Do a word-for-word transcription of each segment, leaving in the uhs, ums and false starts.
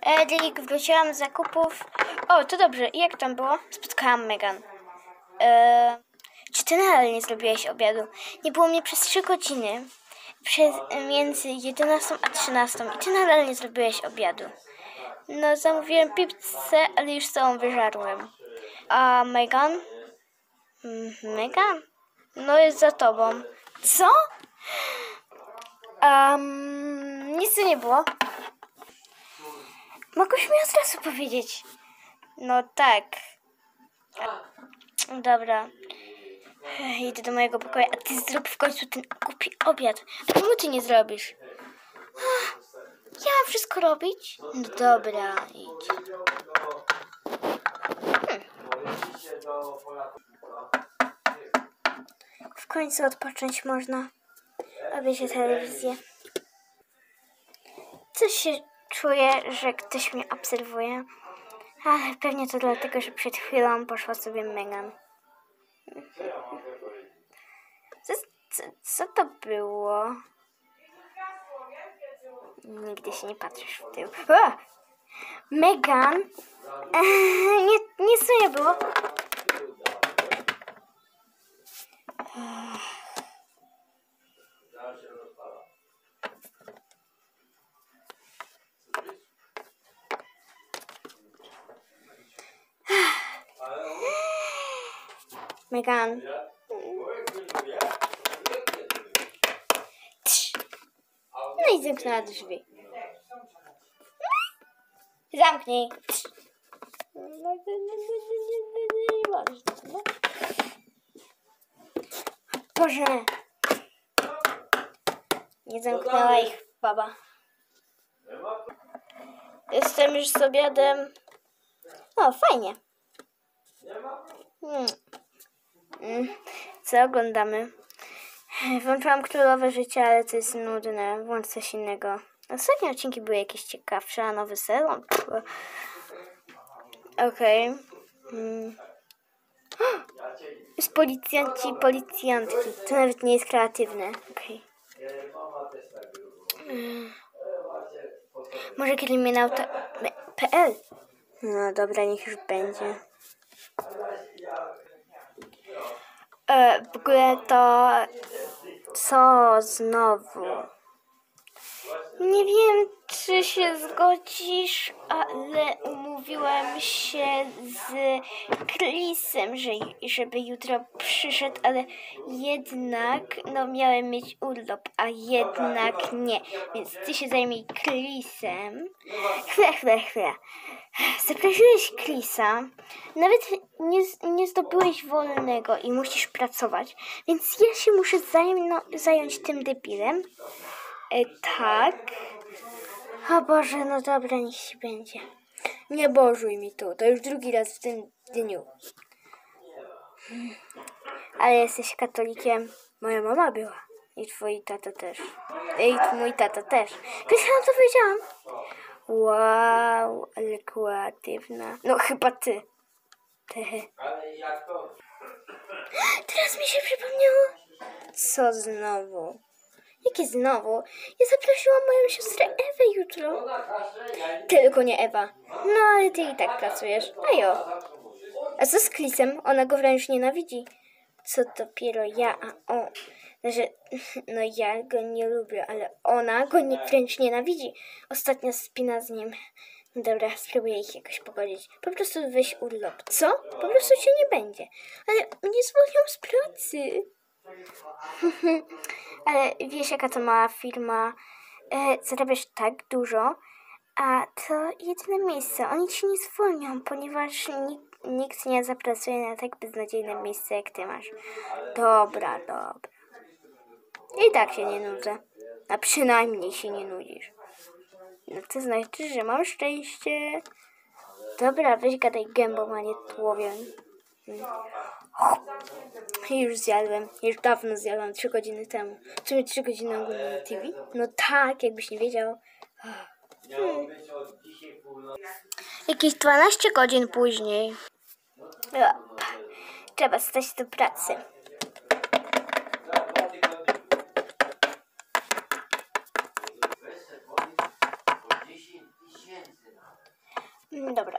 Edik, wróciłam z zakupów. O, to dobrze. I jak tam było? Spotkałam Megan. Eee, czy ty nadal nie zrobiłeś obiadu? Nie było mnie przez trzy godziny. Przez, między jedenastą a trzynastą. I ty nadal nie zrobiłeś obiadu. No, zamówiłem pizzę, ale już całą wyżarłem. A Megan? Hmm, Megan? No, jest za tobą. Co? Um, nic tu nie było. Mogłeś mi od razu powiedzieć. No tak. Dobra. Idę do mojego pokoju, a ty zrób w końcu ten głupi obiad. A czemu ty nie zrobisz? Ja mam wszystko robić? No dobra, idź. Hmm. W końcu odpocząć można. Obejrzę telewizję. Coś się czuję, że ktoś mnie obserwuje. Ale pewnie to dlatego, że przed chwilą poszła sobie Megan. Co, co, co to było? Nigdy się nie patrzysz w tył. O! Megan? Eee, nie, nie co nie było. Megan. No i zamknęła drzwi. Zamknij. Boże. Nie zamknęła ich baba. Jestem już z obiadem. O, fajnie. Hmm. Hmm. Co oglądamy? Włączyłam Królowe Życia, ale to jest nudne. Włącz coś innego. Ostatnie odcinki były jakieś ciekawsze, a nowy sezon? Okej. Okay. Hmm. Jest policjanci i policjantki. To nawet nie jest kreatywne. Okej. Okay. Hmm. Może kryminał to... P L. No dobra, niech już będzie. E, w ogóle to... Co znowu? Nie wiem, czy się zgodzisz, ale umówiłem się z Chrisem, że, żeby jutro przyszedł, ale jednak, no miałem mieć urlop, a jednak nie. Więc ty się zajmij Chrisem. Chwila, chwila, chwila. Zaprosiłeś Chrisa, nawet nie, nie zdobyłeś wolnego i musisz pracować, więc ja się muszę zajem, no, zająć tym debilem. E, tak. O Boże, no dobra, niech się będzie. Nie bożuj mi tu, to już drugi raz w tym dniu. Hmm. Ale jesteś katolikiem. Moja mama była. I twój tata też. I mój tata też. Wiesz, ja to powiedziałam? Wow, ale kreatywna. No chyba ty. Teraz mi się przypomniało. Co znowu? Jakie znowu? Ja zaprosiłam moją siostrę Ewę jutro. Tylko nie Ewa. No ale ty i tak pracujesz. A jo. A co z Chrisem? Ona go wręcz nienawidzi. Co dopiero ja, a on... Znaczy, no ja go nie lubię, ale ona go nie, wręcz nienawidzi. Ostatnio spina z nim. Dobra, spróbuję ich jakoś pogodzić. Po prostu weź urlop. Co? Po prostu cię nie będzie. Ale mnie zwolnią z pracy. Ale wiesz, jaka to mała firma. E, zarabiasz tak dużo, a to jedyne miejsce. Oni ci nie zwolnią, ponieważ nikt, nikt nie zapracuje na tak beznadziejne miejsce, jak ty masz. Dobra, dobra. I tak się nie nudzę. A przynajmniej się nie nudzisz. No to znaczy, że mam szczęście. Dobra, weź gadaj gębą, a nie tułowiem. Hmm. Już zjadłem. Już dawno zjadłam, trzy godziny temu. W sumie trzy godziny ogólnie na T V. No tak, jakbyś nie wiedział. Hmm. Jakieś dwanaście godzin później. Op. Trzeba stać do pracy. Mm, Dobra.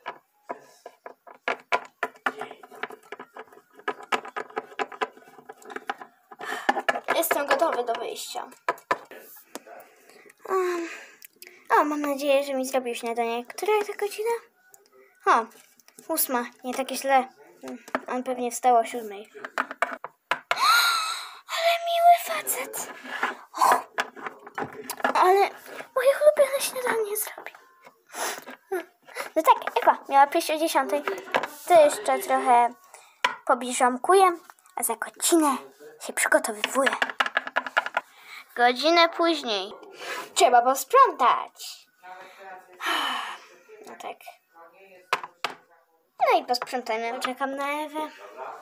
Jestem gotowy do wyjścia. Um, o, mam nadzieję, że mi zrobił śniadanie. Która jest ta godzina? O, ósma. Nie takie źle. On pewnie wstał o siódmej. Ale miły facet. O, ale moje ulubione śniadanie zrobił. No tak, Ewa miała przyjść o dziesiątej. To jeszcze trochę pobliżamkuję, a za godzinę się przygotowywuję. Godzinę później. Trzeba posprzątać. No tak. No i posprzątamy. Czekam na Ewę.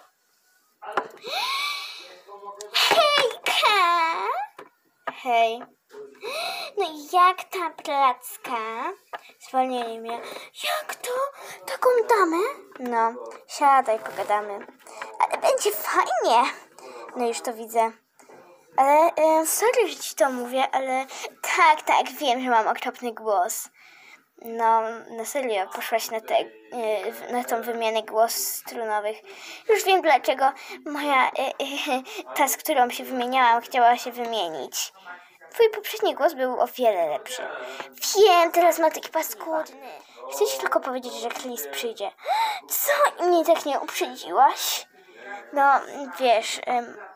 Hejka! Hej. No i jak ta placka? Zwolnili mnie. Jak to? Taką damę? No, siadaj, pogadamy. Ale będzie fajnie. No już to widzę. Ale e, sorry, że ci to mówię, ale tak, tak, wiem, że mam okropny głos. No, na serio, poszłaś na, te, e, na tą wymianę głosów strunowych. Już wiem dlaczego moja, e, e, ta, z którą się wymieniałam, chciała się wymienić. Twój poprzedni głos był o wiele lepszy. Wiem, teraz ma taki paskudny. Chcę ci tylko powiedzieć, że Chris przyjdzie. Co? Mnie tak nie uprzedziłaś? No, wiesz... Em,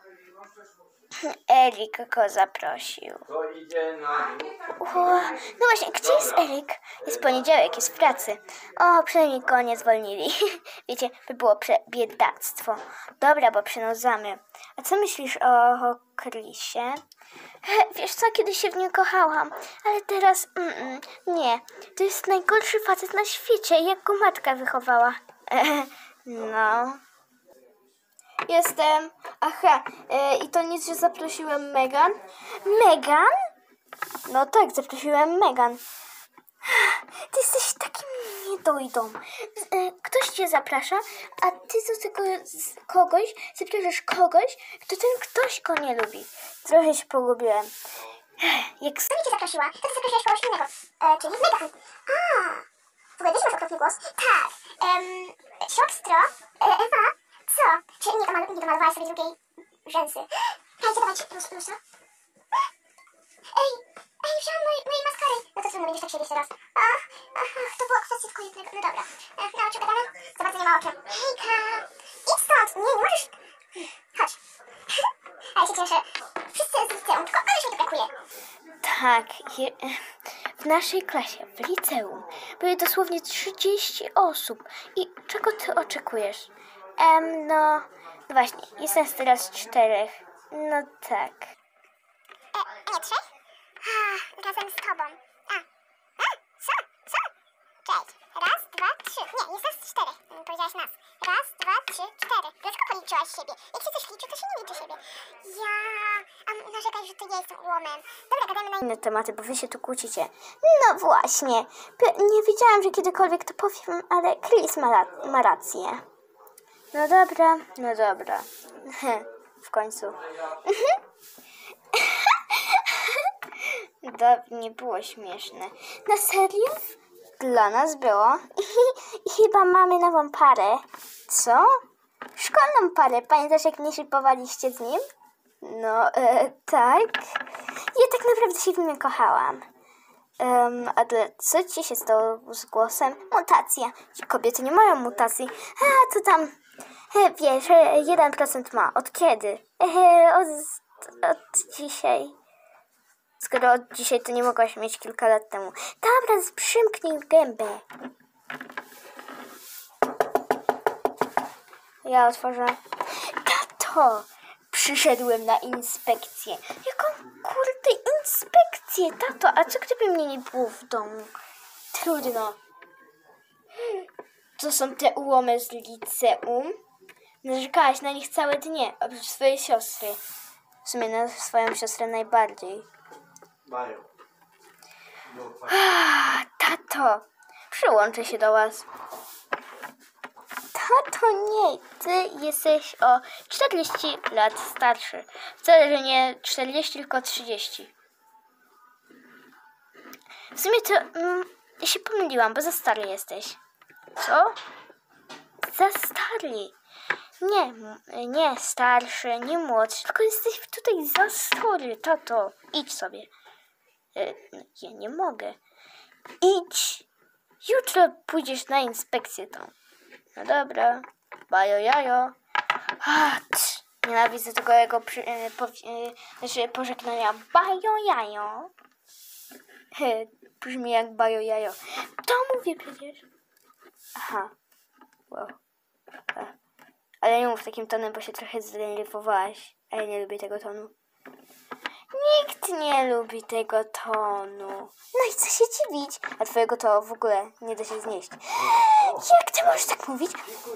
Erik go zaprosił. O, no właśnie, gdzie jest Erik? Jest poniedziałek, jest w pracy. O, przynajmniej go nie zwolnili. Wiecie, by było biedactwo. Dobra, bo przynudzamy. A co myślisz o, o Chrisie? Wiesz co, kiedyś się w nim kochałam, ale teraz mm, mm, nie. To jest najgorszy facet na świecie, jak go matka wychowała. No... Jestem. Aha, e, i to nic, że zaprosiłem Megan. Megan? No tak, zaprosiłem Megan. Ty jesteś takim niedojdą. E, ktoś cię zaprasza, a ty do tego z kogoś zapraszasz kogoś, kto ten ktoś go nie lubi. Trochę się pogubiłem. Jak Kto cię zaprosiła? To ty zaprosiłaś kogoś innego, e, czyli Megan. A, w ogóle wiesz, masz okropny głos? Tak. Um, siostro, e, Ewa, co? Czy nie, domal, nie domalowałaś sobie drugiej rzęsy? Dajcie dawać lus, lustro. Ej, ej, wziąłam mojej, mojej maskary. No to trudno, będziesz tak siedzieć teraz. Ach, ach, ach, to była kwestia tylko jednego. No dobra. E, no, czy gadamy? Za bardzo nie ma oczu. Hejka. Idź stąd. Nie, nie możesz. Chodź. A ja się cieszę. Wszyscy z liceum, tylko ale się mi to brakuje. tak, je, w naszej klasie, w liceum, były dosłownie trzydzieści osób. I czego ty oczekujesz? Em, no, no właśnie, jest nas teraz czterech. No tak. E, a nie trzech? A, razem z tobą. A, a, co, co? Cześć. Raz, dwa, trzy. Nie, jest nas czterech. Mm, Powiedziałaś nas. Raz, dwa, trzy, cztery. Dlaczego policzyłaś siebie? Jak się coś liczy, to się nie liczy siebie. Ja, a narzekasz, że to ja jestem ułomem. Dobra, gadamy na Inne tematy, bo wy się tu kłócicie. No właśnie, P- nie wiedziałam, że kiedykolwiek to powiem, ale Chris ma, ra- ma rację. No dobra, no dobra. W końcu. To nie było śmieszne. Na serio? Dla nas było. I chyba mamy nową parę. Co? Szkolną parę. Pamiętasz, jak mnie szybowaliście z nim? No, e, tak. Ja tak naprawdę się w nim kochałam. Um, a dla, co ci się stało z głosem? Mutacja. Ci kobiety nie mają mutacji. A, co tam? E, wiesz, e, jeden procent ma. Od kiedy? E, od, od dzisiaj. Skoro od dzisiaj, to nie mogłaś mieć kilka lat temu. Dobra, przymknij gębę. Ja otworzę. Tato! Przyszedłem na inspekcję. Jaką kurde inspekcję, tato? A co gdyby mnie nie było w domu? Trudno. To są te ułomy z liceum. Narzekałaś na nich całe dnie, oprócz swojej siostry. W sumie na swoją siostrę najbardziej. Mają. Ah, tato, przyłączę się do was. Tato, nie, ty jesteś o czterdzieści lat starszy. Wcale, że nie czterdzieści, tylko trzydzieści. W sumie to, mm, Ja się pomyliłam, bo za stary jesteś. Co? Za stary. Nie, nie starszy, nie młodszy, tylko jesteś tutaj za stary, tato. Idź sobie. Ja nie mogę. Idź. Jutro pójdziesz na inspekcję tą. No dobra. Bajo jajo. Ach, nienawidzę tego jego przy, e, po, e, znaczy pożegnania. Bajo jajo. He, brzmi jak bajo jajo. To mówię przecież. Aha. Wow. A. Ale nie mów takim tonem, bo się trochę zdenerwowałaś. A ja nie lubię tego tonu. Nikt nie lubi tego tonu. No i co się dziwić? A twojego to w ogóle nie da się znieść. Jak ty możesz tak mówić?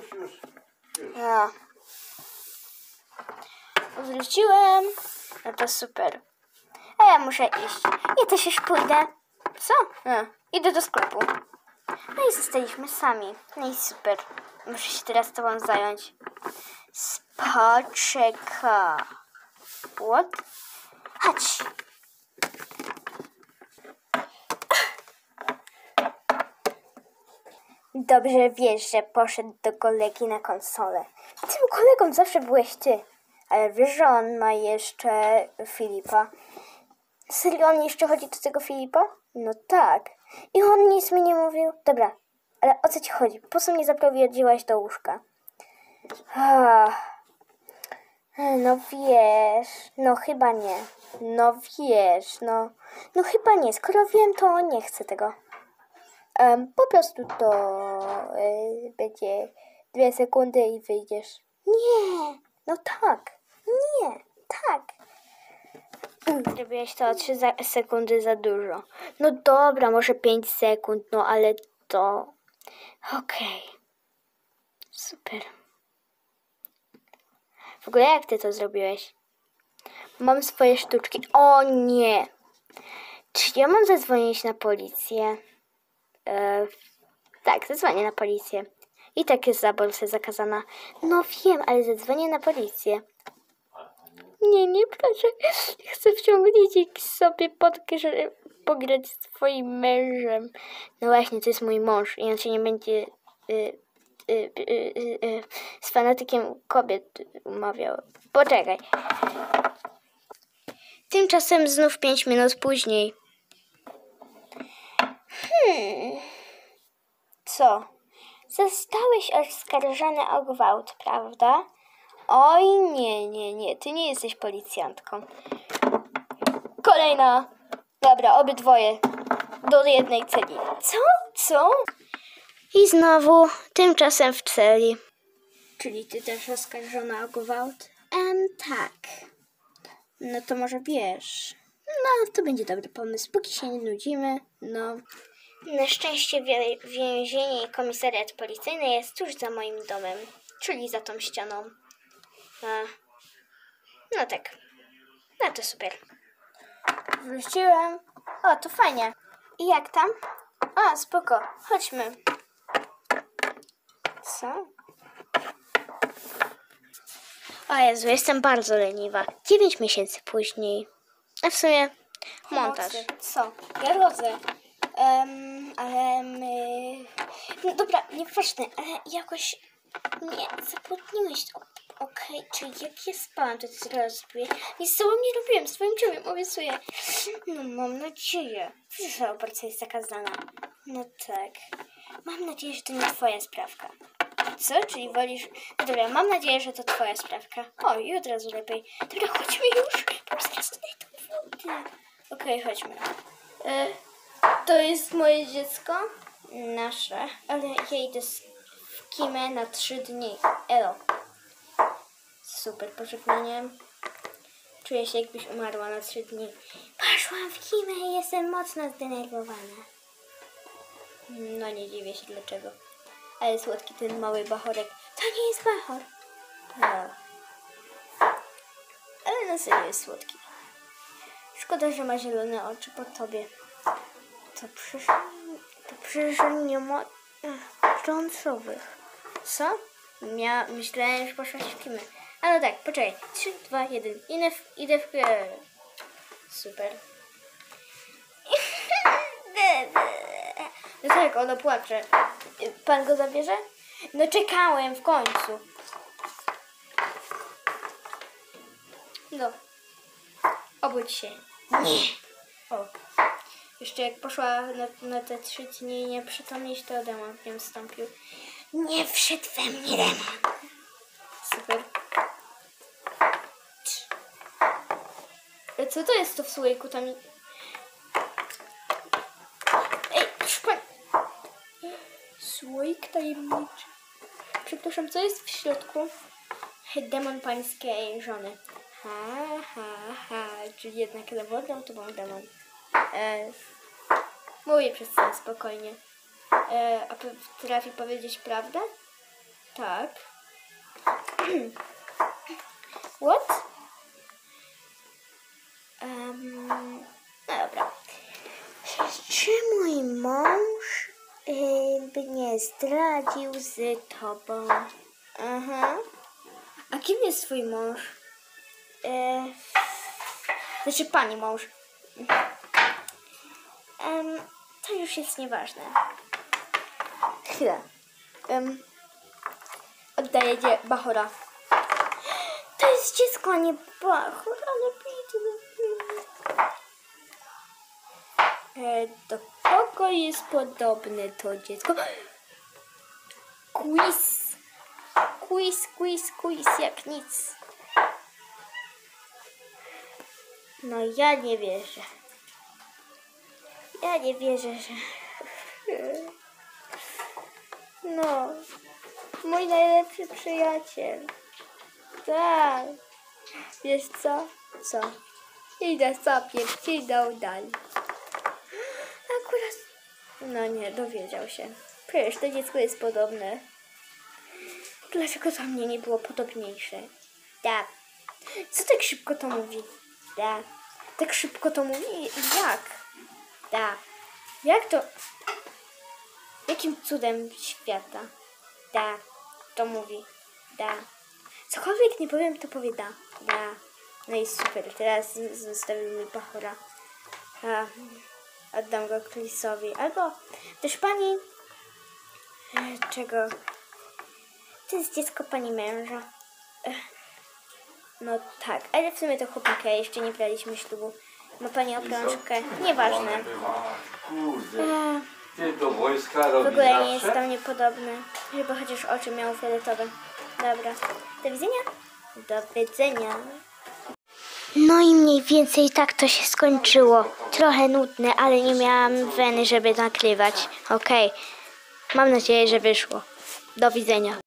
A. Wróciłem. No to super. A ja muszę iść. Ja też już pójdę. Co? A, idę do sklepu. No i zostaliśmy sami. No i super. Muszę się teraz tobą zająć. Spoczeka. What? Chodź. Dobrze wiesz, że poszedł do kolegi na konsolę. Tym kolegą zawsze byłeś ty. Ale wiesz, że on ma jeszcze Filipa. Serio, on jeszcze chodzi do tego Filipa? No tak. I on nic mi nie mówił. Dobra, ale o co ci chodzi? Po co mnie zaprowadziłaś do łóżka? Ach. No wiesz, no chyba nie. No wiesz, no. No chyba nie. Skoro wiem, to nie chcę tego. Um, po prostu to y, będzie dwie sekundy i wyjdziesz. Nie, no tak, nie, tak. Zrobiłeś to o trzy za- sekundy za dużo. No dobra, może pięć sekund, no ale to... Okej. Okay. Super. W ogóle jak ty to zrobiłeś? Mam swoje sztuczki. O nie! Czy ja mam zadzwonić na policję? E, tak, zadzwonię na policję. I tak jest aborcja zakazana. No wiem, ale zadzwonię na policję. Nie, nie, proszę. Chcę wciągnąć ich sobie podkę, żeby pograć z twoim mężem. No właśnie, to jest mój mąż i on się nie będzie y, y, y, y, y, z fanatykiem kobiet umawiał. Poczekaj. Tymczasem znów pięć minut później. Hmm. Co? Zostałeś oskarżony o gwałt, prawda? Oj, nie, nie, nie. Ty nie jesteś policjantką. Kolejna. Dobra, obydwoje. Do jednej celi. Co? Co? I znowu, tymczasem w celi. Czyli ty też oskarżona o gwałt? Em, tak. No to może wiesz. No, to będzie dobry pomysł. Póki się nie nudzimy, no. Na szczęście więzienie i komisariat policyjny jest tuż za moim domem. Czyli za tą ścianą. A, no tak. No to super. Wróciłem. O, to fajnie. I jak tam? O, spoko. Chodźmy. Co? O Jezu, jestem bardzo leniwa. Dziewięć miesięcy później. A w sumie montaż. Co? Ja rodzę. Um, ale my... No dobra, nieważne, ale jakoś mnie zapłodniłeś. Okej, okay, czyli jak ja spałam, to ty zaraz zrobię. Nic z tobą nie robiłem, z twoim ciałem, obiecuję. No mam nadzieję. Wiesz, że aborcja jest zakazana. No tak. Mam nadzieję, że to nie twoja sprawka. Co? Czyli wolisz... No dobra, mam nadzieję, że to twoja sprawka. O, i od razu lepiej. Dobra, chodźmy już. Po prostu teraz tutaj tą wodę. Okej, okay, chodźmy. E, to jest moje dziecko? Nasze. Ale ja idę w kimę na trzy dni. Elo. Super pożegnanie. Czuję się, jakbyś umarła na trzy dni. Poszłam w kimę i jestem mocno zdenerwowana. No nie dziwię się dlaczego. Ale słodki ten mały bachorek. To nie jest bachor. No. Ale na serio jest słodki. Szkoda, że ma zielone oczy po tobie. To przecież... To przecież nie ma... Czącowych. Co? Ja myślałem, że poszłaś w kimę. A no tak, poczekaj. trzy, dwa, jeden. Idę w... Idę w... Super. No tak, ono płacze. Pan go zabierze? No czekałem w końcu. No. Obudź się. Nie. O. Jeszcze jak poszła na, na te trzy dni nie przytomnieć, to demon w nią wstąpił. Nie wszedł we mnie demon. Super. Co to jest to w słoiku tam? Ej, szpan... Słoik tajemniczy. Przepraszam, co jest w środku? Demon pańskiej żony. Ha, ha, ha. Czyli jednak zawodną to był demon. E, mówię przez sen spokojnie. E, a potrafi powiedzieć prawdę? Tak. What? Um, no dobra. Czy mój mąż y, by nie zdradził z tobą? Aha. A kim jest twój mąż? E, znaczy pani mąż. Um, to już jest nieważne. Chwilę. Um, oddaję dzie Bachora. To jest dziecko, a nie Bachor, ale biedny. E, do kogo jest podobne to dziecko? Quiz. Quiz, quiz, quiz, jak nic. No ja nie wierzę. Ja nie wierzę, że... No. Mój najlepszy przyjaciel. Tak. Wiesz co? Co? Idę sobie, idę dalej. Akurat... No nie, dowiedział się. Przecież to dziecko jest podobne. Dlaczego to mnie nie było podobniejsze? Tak. Co tak szybko to mówi? Tak. Tak szybko to mówi? Jak? Tak. Jak to? Jakim cudem świata? Da. To mówi. Da. Cokolwiek nie powiem, to powie da. Da. No i super. Teraz zostawił mi Bachora. A, oddam go Chrisowi. Albo też pani... E, czego? To jest dziecko pani męża. E, no tak, ale w sumie to chłopaka. Jeszcze nie braliśmy ślubu. Ma pani obrączkę. Nieważne. Kurde. E, Ty do wojska w robisz ogóle nie jest zawsze? do mnie podobny. Chyba chociaż oczy miał fioletowe. Dobra. Do widzenia. Do widzenia. No i mniej więcej tak to się skończyło. Trochę nudne, ale nie miałam weny, żeby nagrywać. Okej. Mam nadzieję, że wyszło. Do widzenia.